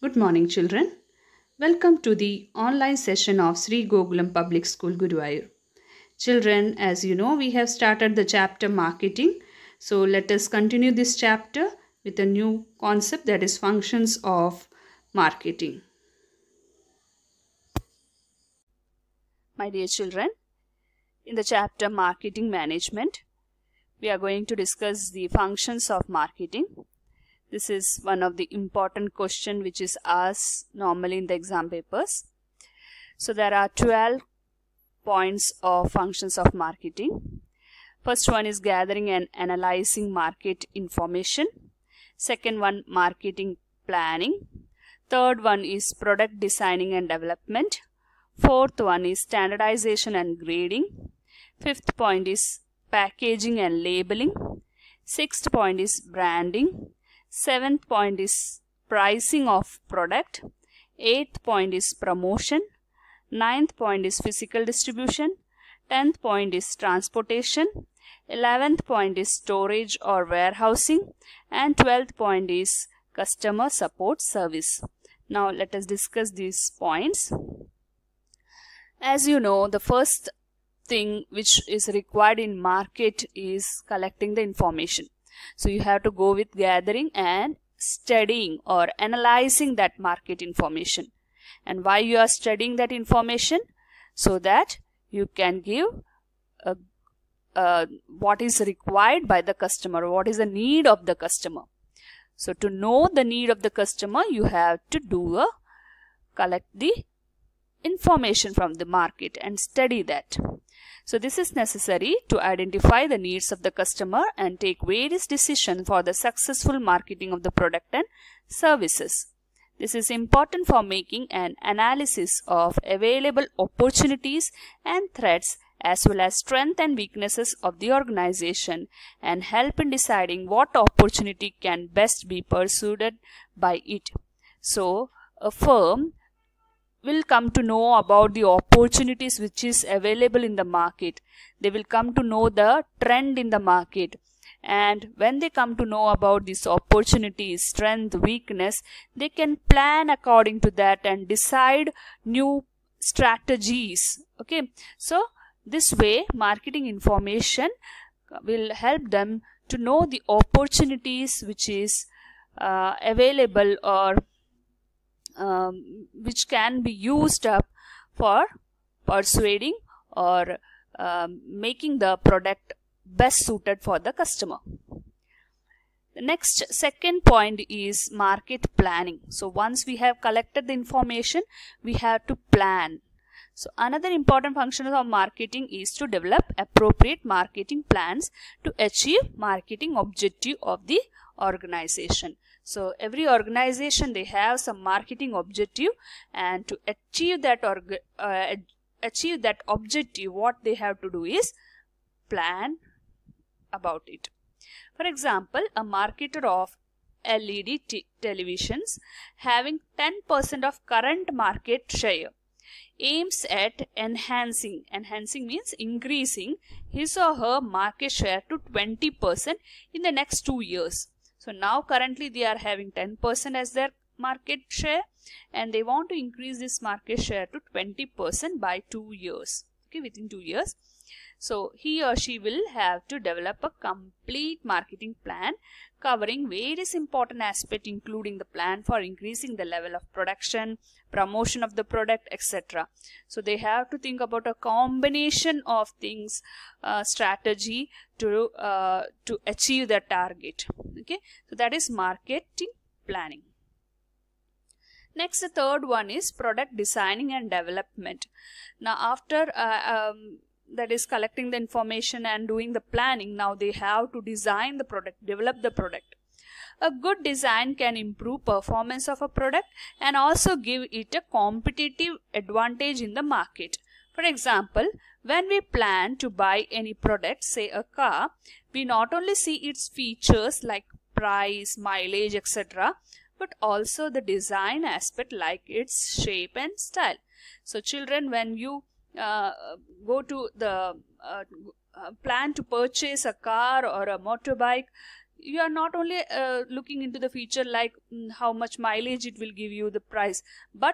Good morning, children. Welcome to the online session of Sri Gokulam Public School, Guruvayur. Children, as you know, we have started the chapter marketing. So let us continue this chapter with a new concept, that is functions of marketing. My dear children, in the chapter marketing management, we are going to discuss the functions of marketing. This is one of the important question which is asked normally in the exam papers. So there are 12 points of functions of marketing. First one is gathering and analyzing market information. Second one, marketing planning. Third one is product designing and development. Fourth one is standardization and grading. Fifth point is packaging and labeling. Sixth point is branding. Seventh point is pricing of product. Eighth point is promotion. Ninth point is physical distribution. 10th point is transportation. 11th point is storage or warehousing. And 12th point is customer support service. Now let us discuss these points. As you know, the first thing which is required in market is collecting the information. So you have to go with gathering and studying or analyzing that market information. And why you are studying that information? So that you can give what is required by the customer, what is the need of the customer. So to know the need of the customer, you have to collect the information from the market and study that. So this is necessary to identify the needs of the customer and take various decisions for the successful marketing of the product and services. This is important for making an analysis of available opportunities and threats as well as strengths and weaknesses of the organization and help in deciding what opportunity can best be pursued by it. So a firm will come to know about the opportunities which is available in the market. They will come to know the trend in the market. And when they come to know about these opportunities, strength, weakness, they can plan according to that and decide new strategies. Okay. So this way, marketing information will help them to know the opportunities which is available or which can be used up for persuading or making the product best suited for the customer. The next second point is market planning. So once we have collected the information, we have to plan. So another important function of marketing is to develop appropriate marketing plans to achieve marketing objective of the organization. So every organization, they have some marketing objective, and to achieve that objective, what they have to do is plan about it. For example, a marketer of LED televisions having 10% of current market share aims at enhancing means increasing his or her market share to 20% in the next 2 years. So now currently they are having 10% as their market share, and they want to increase this market share to 20% by 2 years. Okay, within 2 years. So he or she will have to develop a complete marketing plan covering various important aspects, including the plan for increasing the level of production, promotion of the product, etc. So they have to think about a combination of things, strategy to achieve the target. Okay, so that is marketing planning. Next, the third one is product designing and development. Now after that is collecting the information and doing the planning, now they have to design the product, develop the product. A good design can improve performance of a product and also give it a competitive advantage in the market. For example, when we plan to buy any product, say a car, we not only see its features like price, mileage, etc., but also the design aspect like its shape and style. So children, when you go to the plan to purchase a car or a motorbike, you are not only looking into the feature like how much mileage it will give you, the price, but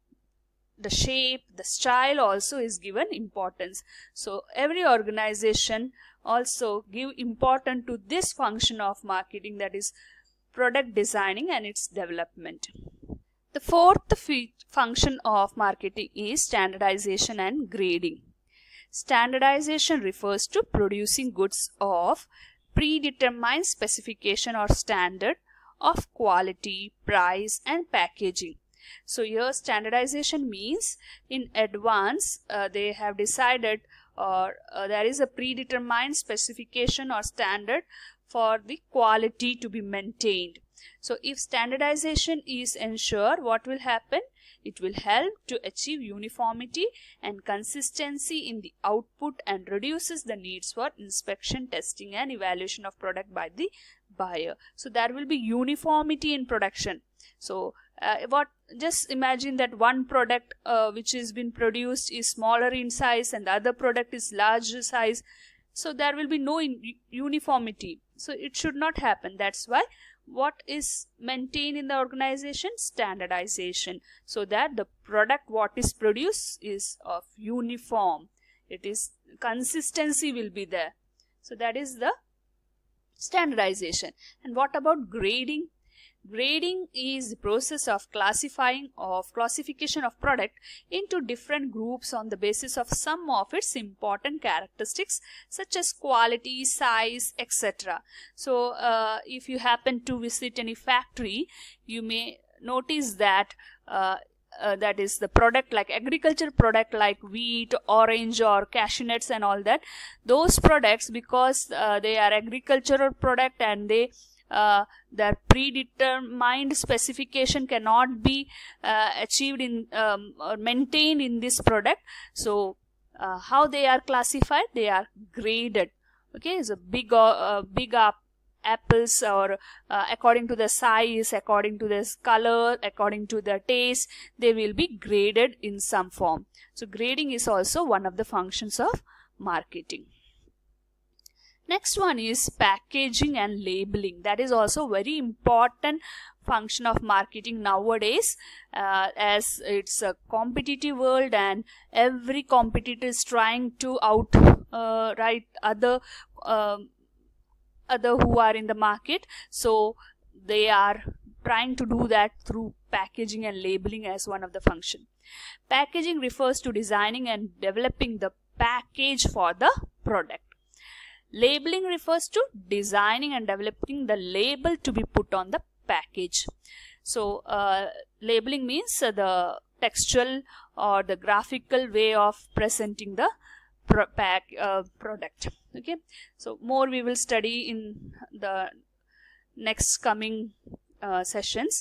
the shape, the style also is given importance. So every organization also give importance to this function of marketing, that is product designing and its development. The fourth function of marketing is standardization and grading. Standardization refers to producing goods of predetermined specification or standard of quality, price and packaging. So here standardization means in advance they have decided, or there is a predetermined specification or standard for the quality to be maintained. So if standardization is ensured, what will happen? It will help to achieve uniformity and consistency in the output and reduces the needs for inspection, testing and evaluation of product by the buyer. So there will be uniformity in production. So just imagine that one product which has been produced is smaller in size and the other product is larger size. So there will be no uniformity. So it should not happen. That's why what is maintained in the organization? Standardization, so that the product what is produced is of uniform, it is consistency will be there. So that is the standardization. And what about grading? Grading is the process of classification of product into different groups on the basis of some of its important characteristics such as quality, size, etc. So if you happen to visit any factory, you may notice that that is the product like agriculture product like wheat, orange or cashew nuts and all that. Those products, because they are agricultural product and their predetermined specification cannot be achieved in or maintained in this product. So how they are classified? They are graded. Okay, so big apples, or according to the size, according to the color, according to the taste, they will be graded in some form. So grading is also one of the functions of marketing. Next one is packaging and labeling. That is also very important function of marketing nowadays, as it's a competitive world and every competitor is trying to outright other who are in the market. So they are trying to do that through packaging and labeling as one of the function. Packaging refers to designing and developing the package for the product. Labeling refers to designing and developing the label to be put on the package. So labeling means the textual or the graphical way of presenting the product. Okay, so more we will study in the next coming sessions.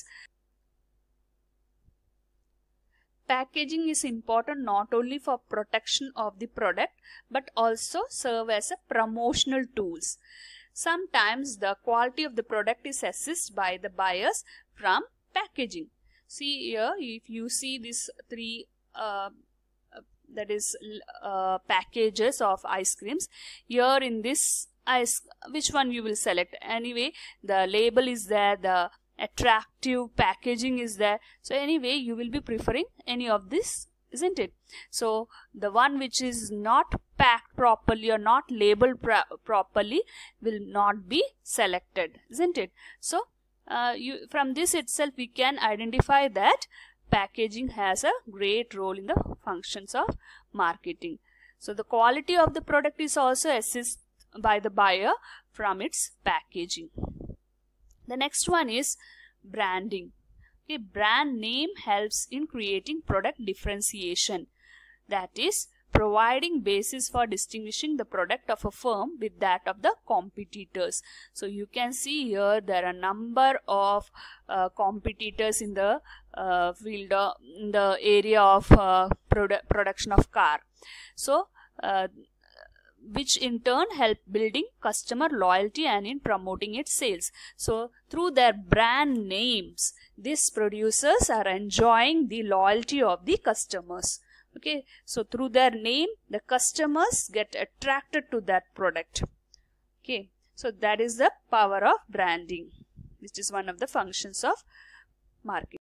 Packaging is important not only for protection of the product but also serve as a promotional tools. Sometimes the quality of the product is assessed by the buyers from packaging. See here, if you see these three that is packages of ice creams, here in this which one you will select? Anyway, the label is there, the attractive packaging is there. So anyway, you will be preferring any of this, isn't it? So the one which is not packed properly or not labeled properly will not be selected, isn't it? So from this itself we can identify that packaging has a great role in the functions of marketing. So the quality of the product is also assessed by the buyer from its packaging. The next one is branding. Okay, brand name helps in creating product differentiation. That is, providing basis for distinguishing the product of a firm with that of the competitors. So you can see here there are a number of competitors in the field, in the area of production of car. So which in turn help building customer loyalty and in promoting its sales. So through their brand names, these producers are enjoying the loyalty of the customers. Okay, so through their name, the customers get attracted to that product. Okay, So that is the power of branding, which is one of the functions of marketing.